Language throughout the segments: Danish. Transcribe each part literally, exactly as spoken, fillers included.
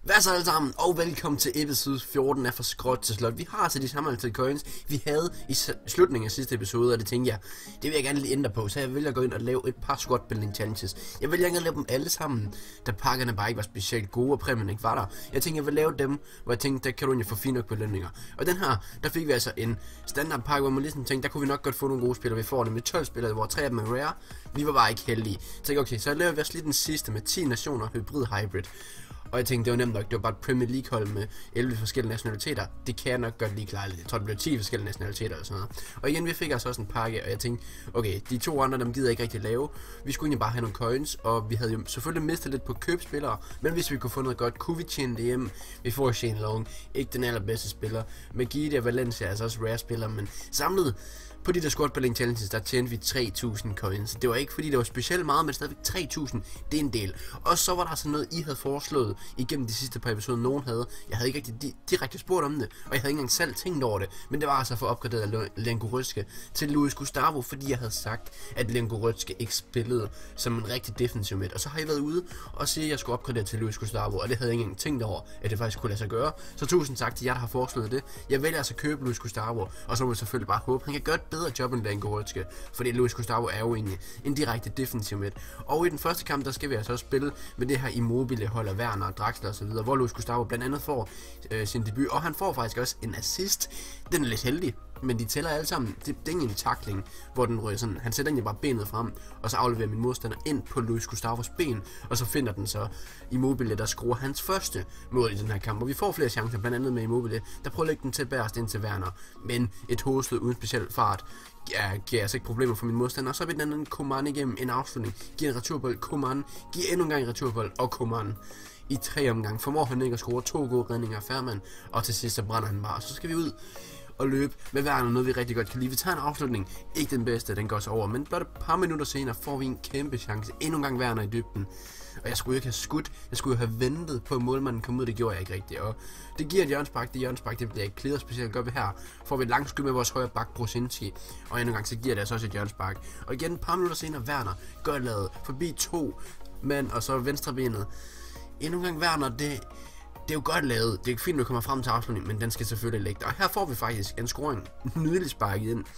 Hvad så alle sammen, og velkommen til episode fjorten af Fra Skråt til Slot. Vi har altså de samme antal coins, vi havde i slutningen af sidste episode, og det tænkte jeg, det vil jeg gerne lige ændre på, så jeg vil gå ind og lave et par squat building challenges. Jeg vil gerne lave dem alle sammen, da pakkerne bare ikke var specielt gode, og præmien ikke var der. Jeg tænkte, jeg vil lave dem, hvor jeg tænkte, der kan du egentlig få fint nok belønninger. Og den her, der fik vi altså en standard pakke, hvor man ligesom tænkte, der kunne vi nok godt få nogle gode spillere. Vi får nemlig tolv spillere, hvor tre af dem er rare. Vi var bare ikke heldige. Så tænkte, okay, så laver vi også lige den sidste med ti nationer hybrid hybrid. Og jeg tænkte, det var nemt nok, det var bare et Premier League hold med elleve forskellige nationaliteter. Det kan jeg nok godt lige klare lidt. Jeg tror, det blev ti forskellige nationaliteter eller sådan noget. Og igen, vi fik altså også en pakke, og jeg tænkte, okay, de to andre, dem gider jeg ikke rigtig lave. Vi skulle egentlig bare have nogle coins, og vi havde jo selvfølgelig mistet lidt på købspillere. Men hvis vi kunne få noget godt, kunne vi tjene det hjem. Vi får Shane Long, ikke den allerbedste spiller. Magida og Valencia er altså også rare spillere, men samlet på de der squad building challenges, der tjente vi tre tusind coins. Det var ikke fordi det var specielt meget, men stadigvæk tre tusind, det er en del. Og så var der altså noget, I havde foreslået igennem de sidste par episoder, nogen havde. Jeg havde ikke rigtig di direkte spurgt om det, og jeg havde ikke engang selv tænkt over det. Men det var altså for opgraderet Lengorytske til Luis Gustavo, fordi jeg havde sagt, at Lengorytske ikke spillede som en rigtig defensiv midt. Og så har jeg været ude og sige, at jeg skulle opgradere til Luis Gustavo, og det havde jeg ikke engang tænkt over, at det faktisk kunne lade sig gøre. Så tusind tak til jer, der har foreslået det. Jeg vælger altså at købe Luis Gustavo, og så må jeg selvfølgelig bare håbe, han kan gøre et bedre job end Lengorytske, fordi Luis Gustavo er jo egentlig en direkte defensiv midt. Og i den første kamp, der skal vi altså også spille med det her Immobile holder Werner, Draxler og så videre, hvor Luis Gustavo blandt andet får øh, sin debut, og han får faktisk også en assist. Den er lidt heldig, men de tæller alle sammen. Det, det er en tackling, hvor den ryger sådan, han sætter egentlig bare benet frem, og så afleverer min modstander ind på Luis Gustavos ben, og så finder den så Immobile, der skruer hans første mål i den her kamp. Og vi får flere chancer, blandt andet med Immobile, der prøver at lægge den til bærest ind til Werner, men et hovedstød uden speciel fart ja, giver altså ikke problemer for min modstander. Og så vil den anden Coman igennem en afslutning, giver en returbold, Coman giver endnu en gang en returbold, og Coman i tre omgange formår han ikke at score to gode redninger af Færmand, og til sidst så brænder han bare. Så skal vi ud og løbe med Werner, noget vi rigtig godt kan lide. Vi tager en afslutning, ikke den bedste, den går så over, men blot et par minutter senere får vi en kæmpe chance. Endnu en gang Werner i dybden. Og jeg skulle jo ikke have skudt, jeg skulle jo have ventet på, at målmanden kom ud, det gjorde jeg ikke rigtigt. Og det giver et hjørnespark, det hjørnespark, det bliver ikke clearet specielt godt ved her. Får vi et langt skud med vores højre bak, Brosinski, og endnu en gang så giver det altså også et hjørnespark. Og igen et par minutter senere, Werner, godt lavet, forbi to mand, og så venstrebenet. Endnu en gang Werner, det... Det er jo godt lavet. Det er fint, at du kommer frem til afslutningen, men den skal selvfølgelig ligge. Og her får vi faktisk en scoring. Nydeligt sparket ind.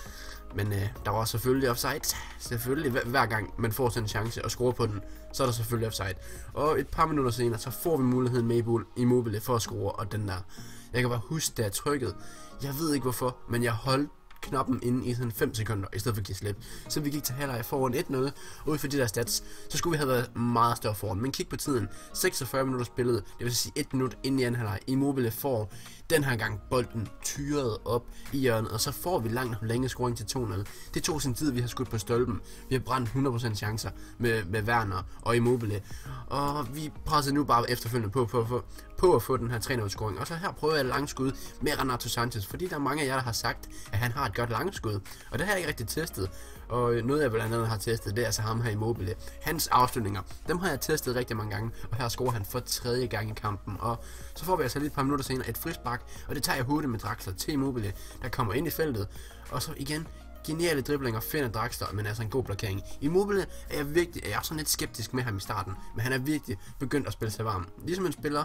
Men øh, der var selvfølgelig offside. Selvfølgelig, hver, hver gang man får sådan en chance at score på den, så er der selvfølgelig offside. Og et par minutter senere, så får vi muligheden med Immobile for at score. Og den der, jeg kan bare huske, da jeg trykkede. Jeg ved ikke hvorfor, men jeg holdt knappen inde i sådan fem sekunder, i stedet for at give slip. Så vi gik til halvleg foran et nul, og ud for de der stats, så skulle vi have været meget større foran. Men kig på tiden, seksogfyrre minutter spillet, det vil sige et minut ind i anden halvleg. Immobile får den her gang bolden tyret op i hjørnet, og så får vi langt længe scoring til to nul. Det tog sin tid, vi har skudt på stolpen. Vi har brændt hundrede procent chancer med, med Werner og Immobile, og vi presser nu bare efterfølgende på, på, på, på at få den her tre nul scoring. Og så her prøver jeg et langskud med Renato Sanchez, fordi der er mange af jer, der har sagt, at han har et godt langskud, og det har jeg ikke rigtig testet. Og noget jeg blandt andet har testet, det er altså ham her Immobile. Hans afslutninger, dem har jeg testet rigtig mange gange, og her scorer han for tredje gang i kampen. Og så får vi altså lige et par minutter senere et frispark, og det tager jeg hurtigt med Draxler til Immobile, der kommer ind i feltet. Og så igen, geniale driblinger finder Draxler, men altså en god blokering. Immobile er jeg virkelig, jeg er sådan lidt skeptisk med ham i starten, men han er virkelig begyndt at spille sig varm. Ligesom en spiller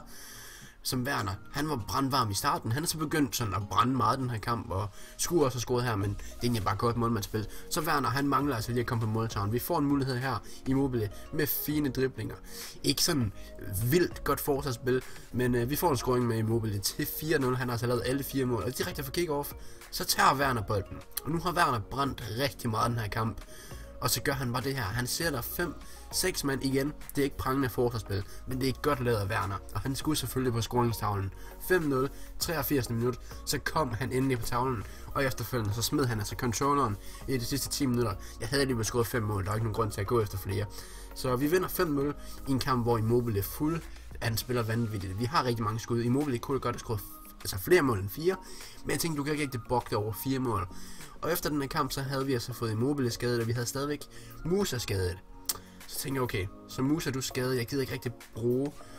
som Werner, han var brandvarm i starten. Han er så begyndt sådan at brænde meget den her kamp, og skulle også have scoret her, men det er egentlig bare godt målmandsspil. Så Werner, han mangler altså lige at komme på måltavlen. Vi får en mulighed her i Immobile med fine driblinger. Ikke sådan vildt godt forsvarsspil, men øh, vi får en scoring med Immobile til fire nul. Han har altså lavet alle fire mål, og direkte for kick-off, så tager Werner bolden. Og nu har Werner brændt rigtig meget den her kamp. Og så gør han bare det her. Han sætter fem seks mand igen. Det er ikke prangende forsvarsspil, men det er godt lavet af Werner. Og han skulle selvfølgelig på scoringstavlen. fem nul, treogfirs minut, så kom han endelig på tavlen. Og efterfølgende så smed han altså controlleren i de sidste ti minutter. Jeg havde lige scoret fem mål, der er ikke nogen grund til at gå efter flere. Så vi vinder fem nul i en kamp, hvor Immobile er fuld. Han spiller vanvittigt. Vi har rigtig mange skud. Immobile kunne godt have scoret altså flere mål end fire. Men jeg tænkte, du kan ikke rigtig bogte over fire mål. Og efter den her kamp, så havde vi altså fået Immobile skadet, og vi havde stadigvæk Musa skadet. Så tænkte jeg, okay, så Musa du skadet, jeg gider ikke rigtig bruge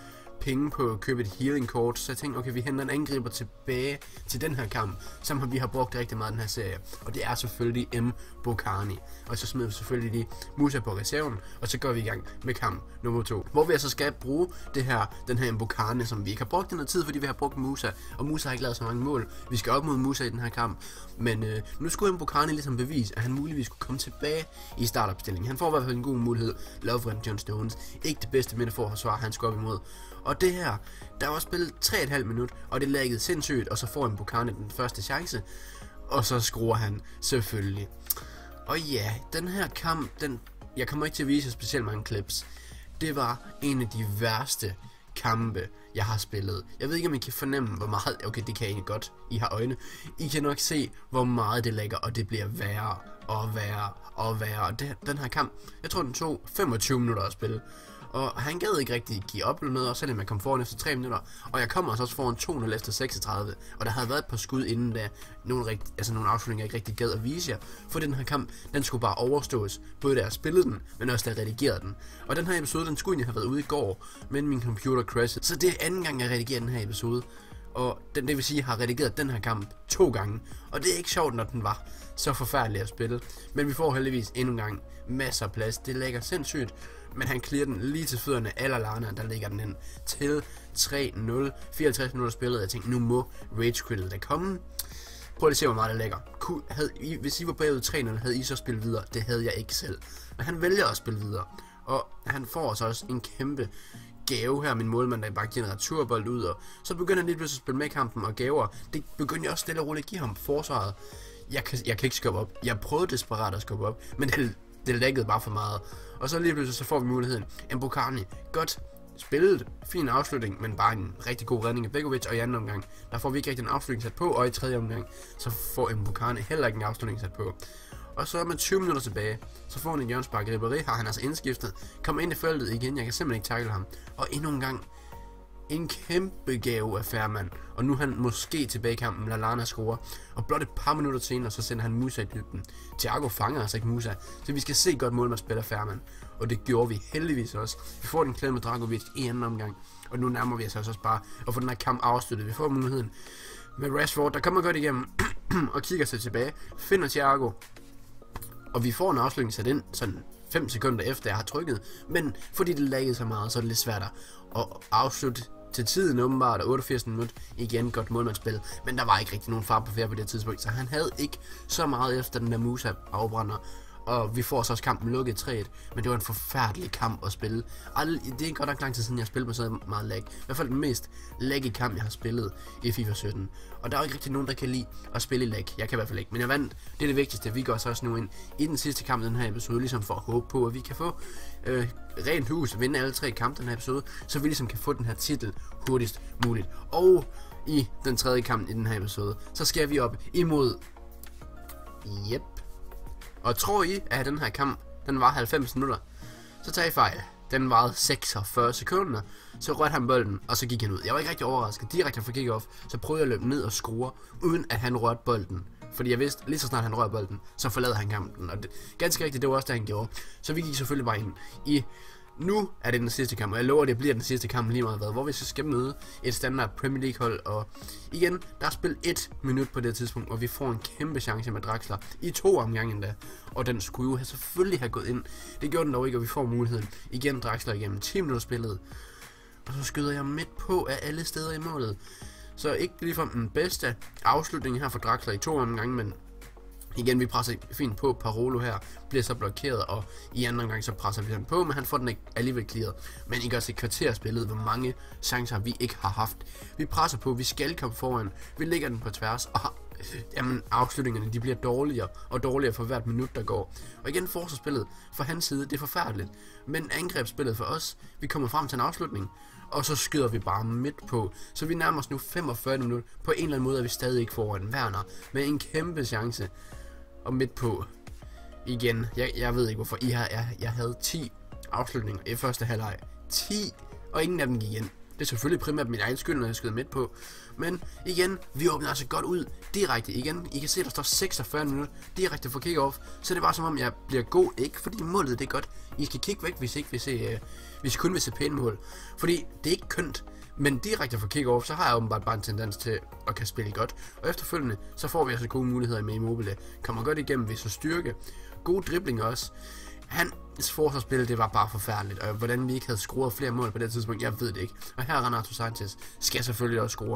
penge på at købe et healing kort, så jeg tænkte, okay, vi henter en angriber tilbage til den her kamp, som vi har brugt rigtig meget i den her serie, og det er selvfølgelig M. Bokani. Og så smider vi selvfølgelig lige Musa på reserven, og så går vi i gang med kamp nummer to, hvor vi altså skal bruge det her, den her M. Bokani, som vi ikke har brugt i noget tid, fordi vi har brugt Musa, og Musa har ikke lavet så mange mål. Vi skal op mod Musa i den her kamp, men øh, nu skulle M. Bokani ligesom bevise, at han muligvis skulle komme tilbage i startopstillingen. Han får i hvert fald en god mulighed. Lovren John Stones, ikke det bedste midterforsvar, han skal op imod. Og det her, der var spillet tre komma fem minut, og det laggede sindssygt, og så får M. Bokani den første chance, og så skruer han selvfølgelig. Og ja, den her kamp, den, jeg kommer ikke til at vise specielt mange clips. Det var en af de værste kampe, jeg har spillet. Jeg ved ikke, om I kan fornemme, hvor meget... Okay, det kan I egentlig godt. I har øjne. I kan nok se, hvor meget det lægger, og det bliver værre og værre og værre. Og det, den her kamp, jeg tror, den tog femogtyve minutter at spille. Og han gad ikke rigtig give op eller noget, og selvom jeg kom foran efter tre minutter. Og jeg kommer altså også foran to nul efter seksogtredive. Og der havde været et par skud inden da. Nogle, rigt, altså nogle afslutninger, jeg ikke rigtig gad at vise jer. For den her kamp, den skulle bare overstås. Både da jeg spillede den, men også da jeg redigerede den. Og den her episode, den skulle egentlig have været ude i går, men min computer crashede. Så det er anden gang, jeg redigerer den her episode. Og den, det vil sige, at jeg har redigeret den her kamp to gange. Og det er ikke sjovt, når den var så forfærdelig at spille. Men vi får heldigvis endnu en gang masser af plads. Det lægger sindssygt. Men han clear den lige til fødderne af Lallana, der ligger den hen til tre nul. fireoghalvtreds minutter spillet. Jeg tænkte, nu må Rage Quittet da komme. Prøv lige at se, hvor meget det lægger. Havde I, hvis I var bagud tre nul, havde I så spillet videre? Det havde jeg ikke selv. Men han vælger at spille videre. Og han får så også en kæmpe gave her, min målmand, der bare giver en returbold ud. Og så begynder han lige pludselig at spille med kampen og gaver. Det begynder jeg også stille og roligt at give ham forsvaret. Jeg kan, jeg kan ikke skubbe op. Jeg prøvede desperat at skubbe op, men det, det læggede bare for meget. Og så lige pludselig så får vi muligheden. M. Bokani, godt spillet, fin afslutning, men bare en rigtig god redning af Begovic. Og i anden omgang, der får vi ikke rigtig en afslutning sat på, og i tredje omgang, så får M. Bokani heller ikke en afslutning sat på. Og så med tyve minutter tilbage, så får han en hjørnespark. Ribéry har han altså indskiftet, kommer ind i feltet igen, jeg kan simpelthen ikke tackle ham. Og endnu en gang, en kæmpe gave af Færmand. Og nu er han måske tilbage i kampen, Lallana scorer. Og blot et par minutter senere, så sender han Musa i dybden. Thiago fanger altså ikke Musa, så vi skal se godt mål, man spiller Færmand. Og det gjorde vi heldigvis også. Vi får den klæde med Dragovic i anden omgang. Og nu nærmer vi os også bare at få den her kamp afsluttet. Vi får muligheden med Rashford, der kommer godt igennem og kigger sig tilbage. Finder Thiago. Og vi får en afslutning sat ind sådan fem sekunder efter jeg har trykket. Men fordi det laggede så meget, så er det lidt svært at afslutte til tiden åbenbart. Og otteogfirs minutter igen godt målmandsspil. Men der var ikke rigtig nogen far på færd på det tidspunkt. Så han havde ikke så meget efter den der Musa afbrænder. Og vi får så også kampen lukket tre et. Men det var en forfærdelig kamp at spille. Det er ikke godt nok lang tid siden jeg har spillet med så meget lag. I hvert fald den mest laggy kamp jeg har spillet i FIFA sytten. Og der er ikke rigtig nogen der kan lide at spille i lag. Jeg kan i hvert fald ikke. Men jeg vandt. Det er det vigtigste. Vi går så også nu ind i den sidste kamp i den her episode. Ligesom for at håbe på at vi kan få øh, rent hus. Vinde alle tre kampe den her episode. Så vi ligesom kan få den her titel hurtigst muligt. Og i den tredje kamp i den her episode. Så skal vi op imod... Yep. Og tror I, at den her kamp, den var halvfems minutter, så tager I fejl. Den varede seksogfyrre sekunder, så rørte han bolden, og så gik han ud. Jeg var ikke rigtig overrasket. Direkte fra kick-off, så prøvede jeg at løbe ned og skrue, uden at han rørte bolden. Fordi jeg vidste, lige så snart han rørte bolden, så forlader han kampen. Og det, ganske rigtigt, det var også det, han gjorde. Så vi gik selvfølgelig bare ind i... Nu er det den sidste kamp, og jeg lover, at det bliver den sidste kamp lige meget hvad, hvor vi så skal møde et standard Premier League hold, og igen, der er spillet et minut på det tidspunkt, og vi får en kæmpe chance med Draxler i to omgange endda, og den skulle jo have selvfølgelig have gået ind. Det gjorde den dog ikke, og vi får muligheden. Igen Draxler igennem ti minutter spillet, og så skyder jeg midt på af alle steder i målet. Så ikke ligefrem den bedste afslutning her for Draxler i to omgange, men igen, vi presser fint på. Parolo her bliver så blokeret, og i anden gang så presser vi den på, men han får den ikke alligevel clearet. Men I kan også et kvarter spillet, hvor mange chancer vi ikke har haft. Vi presser på, vi skal komme foran, vi lægger den på tværs, og jamen, afslutningerne de bliver dårligere og dårligere for hvert minut der går. Og igen forsvarsspillet fra hans side, det er forfærdeligt. Men angrebsspillet for os, vi kommer frem til en afslutning, og så skyder vi bare midt på. Så vi nærmer os nu femogfyrre minutter. På en eller anden måde er vi stadig ikke foran Werner med en kæmpe chance. Og midt på igen, jeg, jeg ved ikke hvorfor I har, jeg, jeg havde ti afslutninger i første halvleg. ti, og ingen af dem gik ind. Det er selvfølgelig primært min egen skyld, når jeg skyder midt på. Men igen, vi åbner altså godt ud direkte igen. I kan se, der står seksogfyrre minutter direkte fra kick-off. Så det var som om, jeg bliver god, ikke fordi målet det er godt. I skal kigge væk, hvis ikke vi ser, uh, hvis I kun vil se pæne mål. Fordi det er ikke kønt. Men direkte fra kick-off, så har jeg åbenbart bare en tendens til at kan spille godt. Og efterfølgende, så får vi altså gode muligheder med Immobile. Kommer godt igennem ved så styrke. Gode driblinger også. Hans forsvarsspil, det var bare forfærdeligt. Og hvordan vi ikke havde scoret flere mål på det tidspunkt, jeg ved det ikke. Og her Renato Sanchez skal selvfølgelig også score.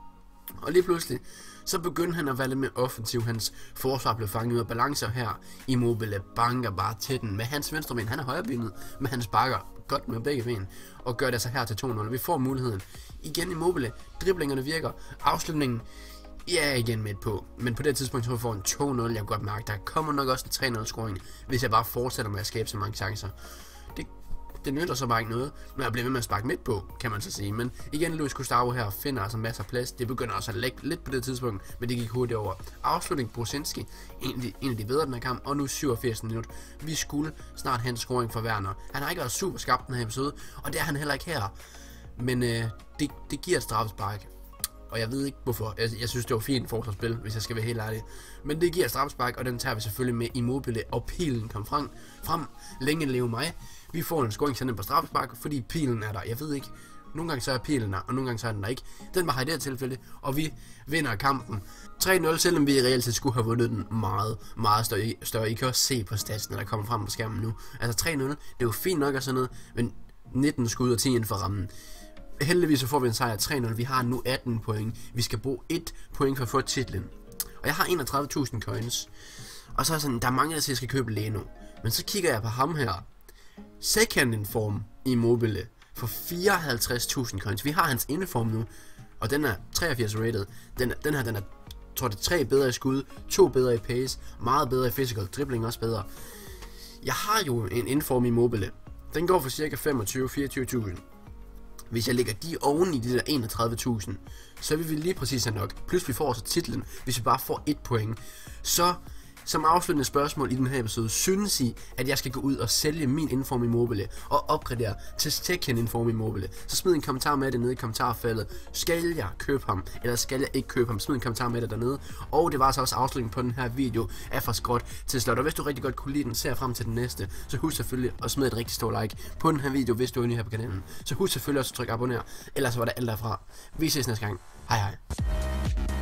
Og lige pludselig, så begyndte han at være lidt mere offensiv. Hans forsvar blev fanget ud af balancer her. Immobile banker bare til den med hans venstre ben. Han er højrebenet, men han sparker godt med begge ben. Og gør det så her til to nul. Vi får muligheden. Igen Immobile. Driblingerne virker. Afslutningen, ja, igen midt på. Men på det tidspunkt, så får en to nul. Jeg kan godt mærke, der kommer nok også en tre nul scoring, hvis jeg bare fortsætter med at skabe så mange chancer. Det Det nytter så bare ikke noget, når jeg bliver ved med at sparke midt på, kan man så sige. Men igen, Luis Gustavo her finder altså masser af plads. Det begynder også at lægge lidt på det tidspunkt, men det gik hurtigt over. Afslutning Brosinski, en af de, en af de bedre den her kamp, og nu syvogfirs minutter. Vi skulle snart have en scoring for Werner. Han har ikke været super skarp den her episode, og det er han heller ikke her. Men øh, det, det giver et straffespark. Og jeg ved ikke hvorfor. Jeg, jeg synes det var fint forsvarsspil, hvis jeg skal være helt ærlig. Men det giver et straffespark, og den tager vi selvfølgelig med Immobile, og pilen kom frem. frem. Længe leve mig. Vi får en scoring på straffespark, fordi pilen er der. Jeg ved ikke. Nogle gange så er pilen der, og nogle gange så er den der ikke. Den var her i det her tilfælde, og vi vinder kampen tre nul, selvom vi i reelt set skulle have vundet den meget, meget større. større. I kan også se på statsen, der kommer frem på skærmen nu. Altså tre nul, det er jo fint nok og sådan noget, men nitten skud og ti inden for rammen. Heldigvis så får vi en sejr tre nul. Vi har nu atten point. Vi skal bruge et point for at få titlen. Og jeg har enogtredive tusind coins. Og så er sådan, der er mange, der siger, at jeg skal købe Leno. Men så kigger jeg på ham her. Second inform Immobile for fireoghalvtreds tusind coins. Vi har hans inform nu, og den er treogfirs rated. Den, den her, den er, tror det er tre bedre i skud, to bedre i pace, meget bedre i physical, dribbling også bedre. Jeg har jo en inform Immobile. Den går for cirka femogtyve til fireogtyve tusind. Hvis jeg lægger de oven i de der enogtredive tusind, så vil vi lige præcis have nok. Plus vi får også titlen, hvis vi bare får et point. Så som afsluttende spørgsmål i den her episode, synes I, at jeg skal gå ud og sælge min Inform Immobile og opgradere til Second Inform Immobile? Så smid en kommentar med det nede i kommentarfeltet. Skal jeg købe ham, eller skal jeg ikke købe ham? Smid en kommentar med det dernede. Og det var så også afslutningen på den her video af Fra Skråt til Slot. Og hvis du rigtig godt kunne lide den, ser frem til den næste, så husk selvfølgelig at smide et rigtig stort like på den her video, hvis du er ny her på kanalen. Så husk selvfølgelig også at trykke abonner, ellers var det alt derfra. Vi ses næste gang. Hej hej.